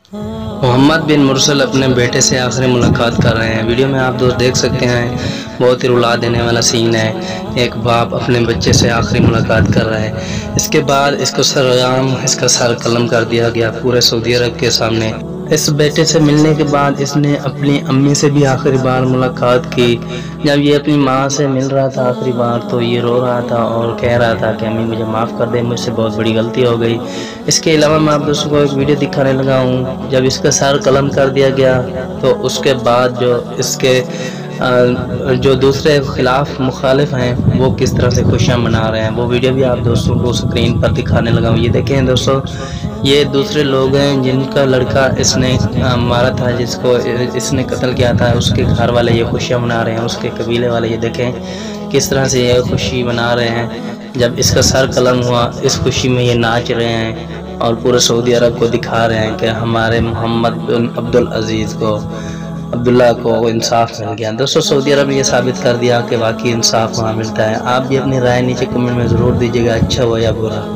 محمد بن مرسل اپنے بیٹے سے آخری ملاقات کر رہے ہیں۔ ویڈیو میں آپ دوست دیکھ سکتے ہیں، بہت ہی رلا دینے والا سین ہے۔ ایک باپ اپنے بچے سے آخری ملاقات کر رہا ہے۔ اس کے بعد اس کو اس کا سر قلم کر دیا گیا پورے سعودی عرب کے سامنے۔ اس بیٹے سے ملنے کے بعد اس نے اپنی امی سے بھی آخری بار ملاقات کی۔ جب یہ اپنی ماں سے مل رہا تھا آخری بار تو یہ رو رہا تھا اور کہہ رہا تھا کہ امی مجھے معاف کر دے، مجھ سے بہت بڑی غلطی ہو گئی۔ اس کے علاوہ میں آپ دوستوں کو ایک ویڈیو دکھانے لگا ہوں، جب اس کا سر قلم کر دیا گیا تو اس کے بعد جو اس کے جو دوسرے خلاف مخالف ہیں وہ کس طرح سے خوشیاں منا رہے ہیں، وہ ویڈیو بھی آپ دوستوں کو سکرین پر دکھانے لگا ہوں۔ یہ دیکھیں دوستوں، یہ دوسرے لوگ ہیں جن کا لڑکا اس نے مارا تھا، جس کو اس نے قتل کیا تھا، اس کے گھر والے یہ خوشیاں منا رہے ہیں، اس کے قبیلے والے یہ دیکھیں کس طرح سے یہ خوشی منا رہے ہیں۔ جب اس کا سر قلم ہوا اس خوشی میں یہ ناچ رہے ہیں اور پورے سعودی عرب کو دکھا رہے ہیں کہ ہمارے محمد بن عبدالعزیز کو، عبداللہ کو انصاف مل گیا۔ دوستو سعودی عرب نے یہ ثابت کر دیا کہ واقعی انصاف وہاں ملتا ہے۔ آپ بھی اپنی رائے نیچے کمنٹ میں ضرور دیجیے گا، اچھا ہو یا برا۔